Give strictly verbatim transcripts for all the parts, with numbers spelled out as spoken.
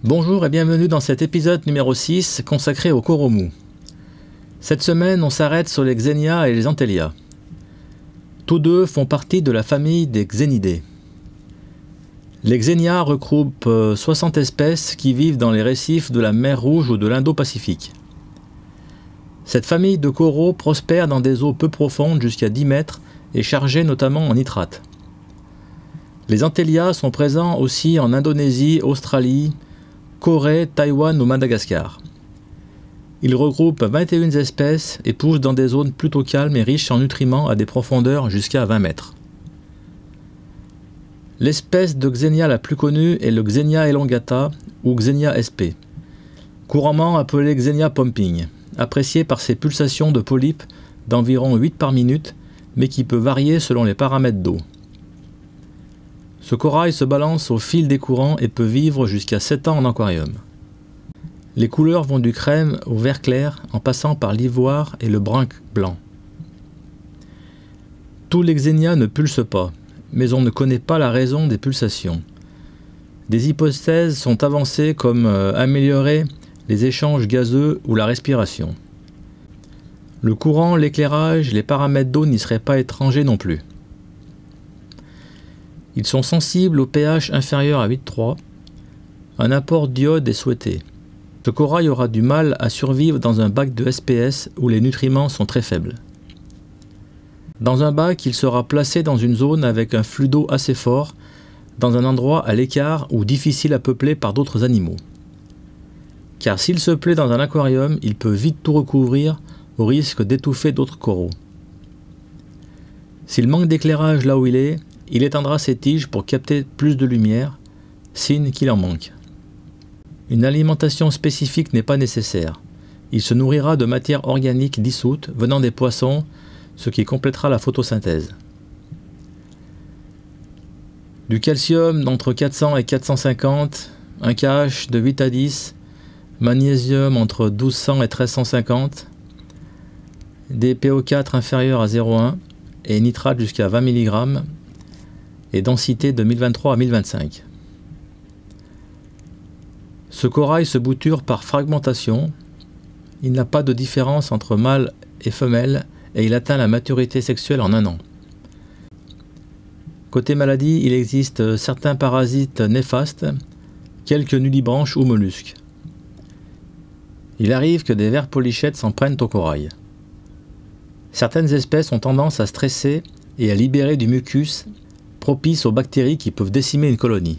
Bonjour et bienvenue dans cet épisode numéro six consacré aux coraux mous. Cette semaine, on s'arrête sur les Xenia et les Antellia. Tous deux font partie de la famille des Xenidés. Les Xenia regroupent soixante espèces qui vivent dans les récifs de la mer Rouge ou de l'Indo-Pacifique. Cette famille de coraux prospère dans des eaux peu profondes jusqu'à dix mètres et chargées notamment en nitrate. Les Antellia sont présents aussi en Indonésie, Australie, Corée, Taïwan ou Madagascar. Ils regroupent vingt et une espèces et poussent dans des zones plutôt calmes et riches en nutriments à des profondeurs jusqu'à vingt mètres. L'espèce de Xenia la plus connue est le Xenia elongata ou Xenia sp, couramment appelé Xenia pumping, apprécié par ses pulsations de polypes d'environ huit par minute, mais qui peut varier selon les paramètres d'eau. Ce corail se balance au fil des courants et peut vivre jusqu'à sept ans en aquarium. Les couleurs vont du crème au vert clair en passant par l'ivoire et le brun blanc. Tous les Xenia ne pulsent pas, mais on ne connaît pas la raison des pulsations. Des hypothèses sont avancées comme euh, améliorer les échanges gazeux ou la respiration. Le courant, l'éclairage, les paramètres d'eau n'y seraient pas étrangers non plus. Ils sont sensibles au pH inférieur à huit virgule trois. Un apport d'iode est souhaité. Ce corail aura du mal à survivre dans un bac de S P S où les nutriments sont très faibles. Dans un bac, il sera placé dans une zone avec un flux d'eau assez fort, dans un endroit à l'écart ou difficile à peupler par d'autres animaux. Car s'il se plaît dans un aquarium, il peut vite tout recouvrir au risque d'étouffer d'autres coraux. S'il manque d'éclairage là où il est, il étendra ses tiges pour capter plus de lumière, signe qu'il en manque. Une alimentation spécifique n'est pas nécessaire. Il se nourrira de matières organiques dissoutes venant des poissons, ce qui complétera la photosynthèse. Du calcium d'entre quatre cents et quatre cent cinquante, un K H de huit à dix, magnésium entre douze cents et treize cent cinquante, des P O quatre inférieurs à zéro virgule un et nitrate jusqu'à vingt milligrammes, et densité de mille vingt-trois à mille vingt-cinq. Ce corail se bouture par fragmentation. Il n'a pas de différence entre mâle et femelle et il atteint la maturité sexuelle en un an. Côté maladie, il existe certains parasites néfastes, quelques nudibranches ou mollusques. Il arrive que des vers polychètes s'en prennent au corail. Certaines espèces ont tendance à stresser et à libérer du mucus propice aux bactéries qui peuvent décimer une colonie.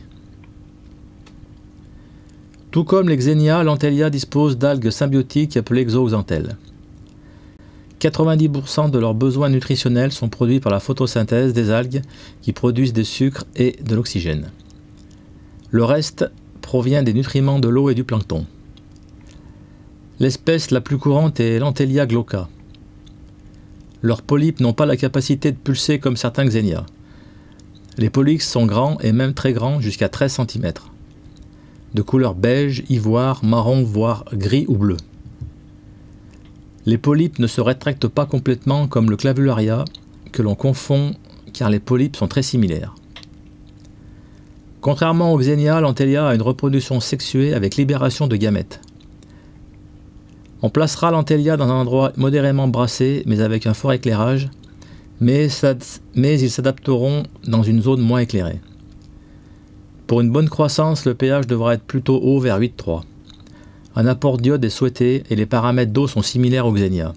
Tout comme les Xenia, l'Antellia dispose d'algues symbiotiques appelées zooxanthelles. quatre-vingt-dix pour cent de leurs besoins nutritionnels sont produits par la photosynthèse des algues qui produisent des sucres et de l'oxygène. Le reste provient des nutriments de l'eau et du plancton. L'espèce la plus courante est l'Antellia glauca. Leurs polypes n'ont pas la capacité de pulser comme certains Xenia. Les polypes sont grands et même très grands jusqu'à treize centimètres. De couleur beige, ivoire, marron, voire gris ou bleu. Les polypes ne se rétractent pas complètement comme le Clavularia, que l'on confond car les polypes sont très similaires. Contrairement aux Xenia, l'Antellia a une reproduction sexuée avec libération de gamètes. On placera l'Antellia dans un endroit modérément brassé mais avec un fort éclairage, mais, mais ils s'adapteront dans une zone moins éclairée. Pour une bonne croissance, le pH devra être plutôt haut vers huit virgule trois. Un apport d'iode est souhaité et les paramètres d'eau sont similaires aux Xenia.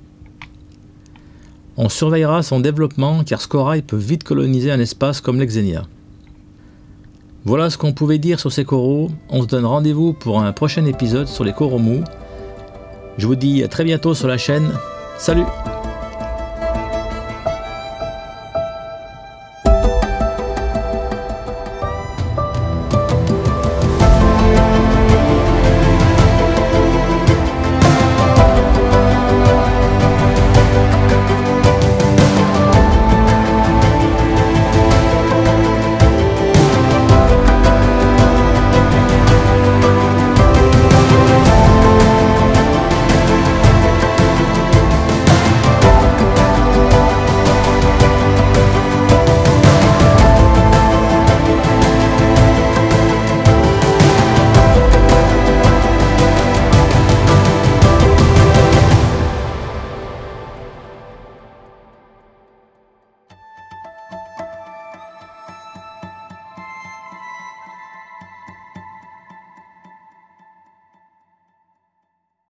On surveillera son développement car ce corail peut vite coloniser un espace comme les Xenia. Voilà ce qu'on pouvait dire sur ces coraux. On se donne rendez-vous pour un prochain épisode sur les coraux mous. Je vous dis à très bientôt sur la chaîne. Salut!